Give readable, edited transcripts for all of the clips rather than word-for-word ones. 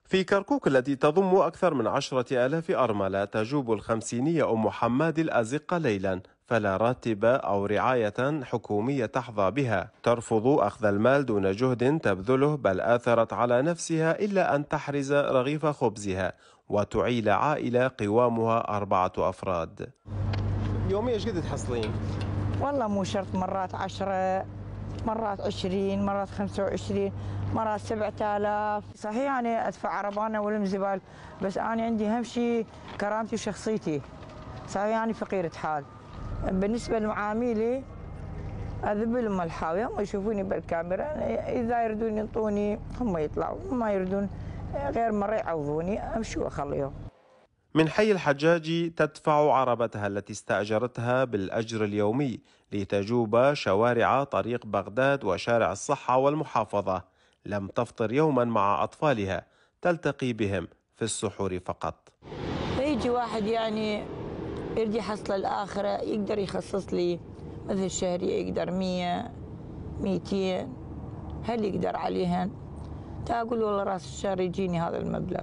في كركوك التي تضم أكثر من 10,000 أرملة تجوب الخمسينية أم حماد الأزقة ليلا، فلا راتب أو رعاية حكومية تحظى بها. ترفض أخذ المال دون جهد تبذله، بل آثرت على نفسها إلا أن تحرز رغيف خبزها وتعيل عائلة قوامها 4 أفراد. يوميا ايش قد تحصلين؟ والله مو شرط، مرات 10، مرات 20، مرات 25، مرات 7000. صحيح أنا أدفع عربانة والمزبال، بس أنا عندي أهم شيء كرامتي وشخصيتي. صحيح أنا فقيرة حال. بالنسبة لمعاملي أذب لهم الحاوية، هم يشوفوني بالكاميرا، إذا يردون ينطوني هم يطلعوا، ما يردون غير مرة يعوضوني أمشي وأخليهم. من حي الحجاج تدفع عربتها التي استأجرتها بالأجر اليومي لتجوب شوارع طريق بغداد وشارع الصحة والمحافظة. لم تفطر يوما مع أطفالها، تلتقي بهم في السحور فقط. فيجي واحد يعني يريد يحصل الآخرة، يقدر يخصص لي مثل شهرية، يقدر 100 200، هل يقدر عليهن؟ تقول والله راس الشهر يجيني هذا المبلغ.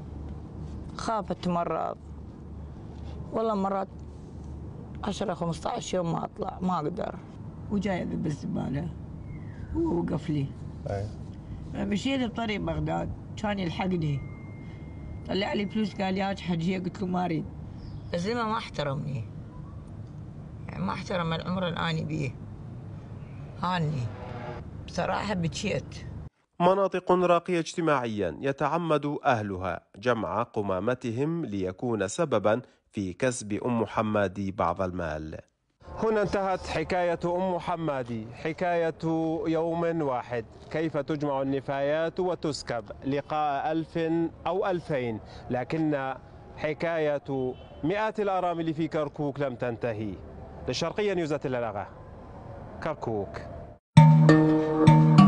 خاف اتمرض، والله مرات 10 15 يوم ما اطلع، ما اقدر. وجاي اذب الزباله ووقف لي. مشيت بطريق بغداد كان يلحقني، طلع لي فلوس قال لي هاج حجيه، قلت له ما اريد. الزلمه ما احترمني، يعني ما احترم العمر اللي اني بيه، هاني بصراحه بكيت. مناطق راقية اجتماعيا يتعمد أهلها جمع قمامتهم ليكون سببا في كسب أم حمادي بعض المال. هنا انتهت حكاية أم حمادي، حكاية يوم واحد، كيف تجمع النفايات وتسكب لقاء 1000 أو 2000، لكن حكاية مئات الأرامل في كركوك لم تنتهي. للشرقية نيوز تلغا، كركوك.